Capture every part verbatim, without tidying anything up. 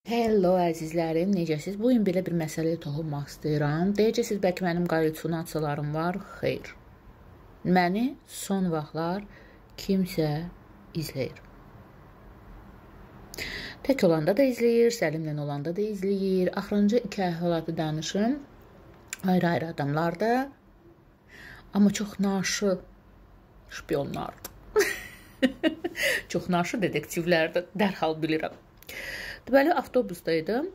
Hello əzizlərim, necəsiz? Bu gün belə bir məsələyə toxunmaq istəyirəm. Deyəcəksiniz, bəlkə mənim qalyusinasiyalarım var. Xeyr. Məni son vaxtlar kimsə izləyir. Tək olanda da izləyir, Səlimlə olanda da izləyir. Axırıncı iki əhvalatı danışım. Ayrı-ayrı adamlarda. Amma çox naşı şpiyonlardır. Çox naşı detektivlərdir. Dərhal bilirəm. Deməli, avtobusdaydım.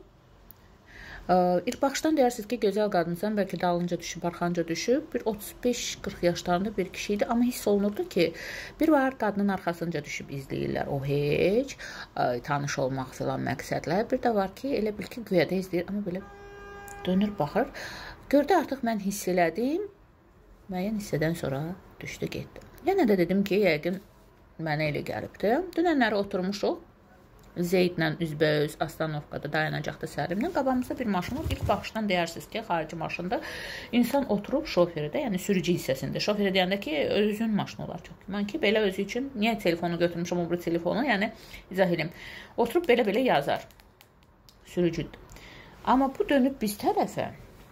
İlk baxışdan deyirsiniz ki, gözəl qadınsan, bəlkə dalınca düşüb, arxanca düşüb. Bir otuz beş qırx yaşlarında bir kişi idi, amma hiss olunurdu ki, bir var qadının arxasınca düşüb izləyirlər. O heç, tanış olmaq filan məqsədlə. Bir də var ki, elə bil ki, güyədə izləyir, amma belə dönür, baxır. Gördü, artıq mən hiss elədim. Müəyyən hissədən sonra düşdü, getdi. Yenə də dedim ki, yəqin mənə elə gəlibdir. Dünənləri oturmuşuq. Zeydlə üzbəüz Astanovkada dayanacaqda Səlimlə. Qabağımızda bir maşın var. İlk baxışdan deyirsiniz ki, xarici maşında insan oturub şofördə, yəni sürücü hissəsində. Şoförə deyəndə ki, özünün maşını olar çox. Mən ki, belə özü üçün niyə telefonu götürmüşəm, o bir telefonu, yəni izah edeyim. Oturub belə-belə yazar. Sürücüdür. Amma bu dönüb biz tərəfə.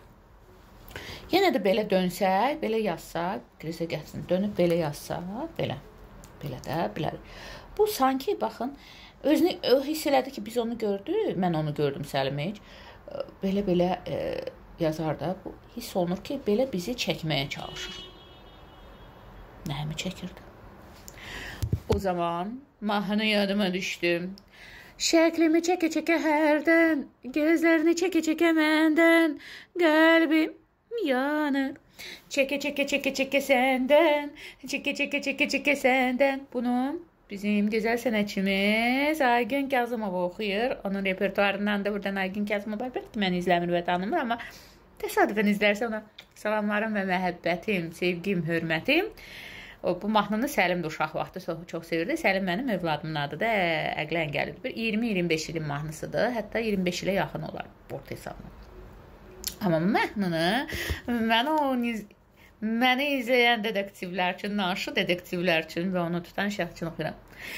Yenə də belə dönsək, belə yazsaq, krisə gəlsin, dönüb belə yazsaq, belə. Belə də, bilərik. Bu sanki, baxın, özünü hiss elədi ki, biz onu gördük, mən onu gördüm Səlimic. Belə-belə e, yazar da, bu hiss olunur ki, belə bizi çəkməyə çalışır. Nəhəmi çəkirdi? O zaman mahnı yadıma düşdüm. Şəklimi çəkə-çəkə hərdən, gözlərini çəkə-çəkə məndən, qəlbim yanır. Çəkə-çəkə-çəkə-çəkə səndən, çəkə-çəkə-çəkə-çəkə səndən. Bunu bizim gözəl sənətçimiz Aygün Kazımova oxuyur. Onun repertuarından da buradan Aygün Kazımova bəlkə məni izləmir və tanımır, amma təsadüfən izlərsə ona salamlarım və məhəbbətim, sevgim, hörmətim. O, bu mahnını Səlim də uşaq vaxtı çox, çox sevirdi. Səlim mənim övladımın adı da əqlə əngəlidir. Bir iyirmi iyirmi beş ilin mahnısıdır. Hətta iyirmi beş ilə yaxın olar orta hesabına. Amma mahnını mən o məni izləyən detektivlər üçün, naşı detektivlər üçün və onu tutan şəxs üçün oxuyuram.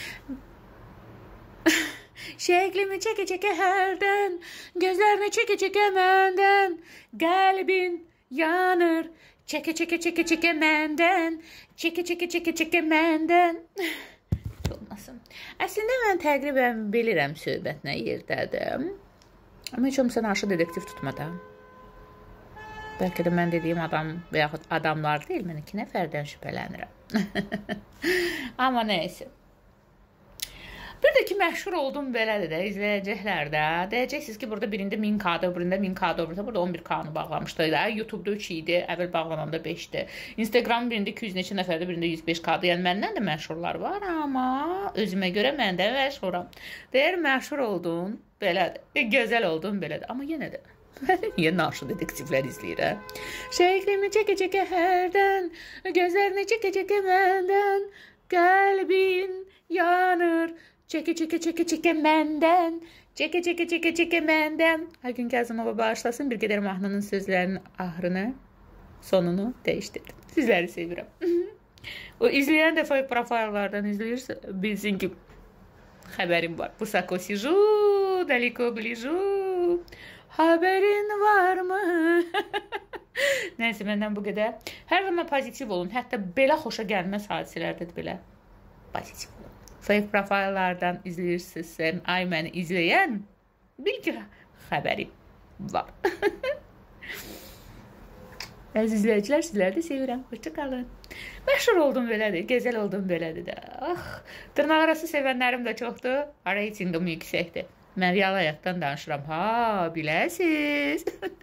Şəklimi çəkə-çəkə hərdən, gözlərini çəkə-çəkə məndən, qəlbin yanır, çəkə-çəkə-çəkə-çəkə məndən, çəkə-çəkə-çəkə-çəkə məndən. Olmasın. Əslində mən təqribən bilirəm söhbət nə yerdədir. Amma heç olmasa naşı detektiv tutmadan. Bəlkə də mən dediyim adam və yaxud adamlar deyil, mən iki nəfərdən şübhələnirəm. Amma neysə. Bir də ki, məşhur oldum belədir də, izləyəcəklər də. Deyəcəksiniz ki, burada birində min K-dır, birində min K-dır, burada on bir K-nı bağlamışdı. YouTube-da üç idi, əvvəl bağlananda beşdir. Instagram birində iki yüz neçə nəfərdə, birində yüz beş K-dır. Yəni, məndən də məşhurlar var, amma özümə görə mən də məşhuram. Deyir, məşhur oldun, belədir. Gözəl oldun, belədir. Amma yenə də. Niyə naşı detektivlər izləyir, hə? Şəklimi çəkə-çəkə hərdən, gözlərini çəkə-çəkə məndən, qəlbin yanır, çəkə-çəkə-çəkə-çəkə məndən, çəkə-çəkə-çəkə-çəkə məndən. Aygün Kazımova bağışlasın, bir qədər mahnının sözlərinin ahırını, sonunu dəyişdirdim. Sizləri sevirəm. O izləyən dəfə profillərdən izləyirsə, bilsin ki, xəbərim var. Vысоко сижу, далеко гляжу. Haberin var mı? Nəysə, məndən bu qədər. Hər zaman pozitiv olun. Hətta belə xoşa gəlməz hadisələrdə belə pozitiv olun. Fake profillərdən izləyirsinizsə, ay məni izləyən, bil ki, xəbərim var. Əziz izləyicilər, sizləri də sevirəm. Hoşça qalın. Məşhur oldum belədir, gözəl oldum belədir də. Ah, dırnaq arası sevənlərim də çoxdur. Reytingim yüksəkdir. Mən real həyatdan danışıram. Ha, biləsiz.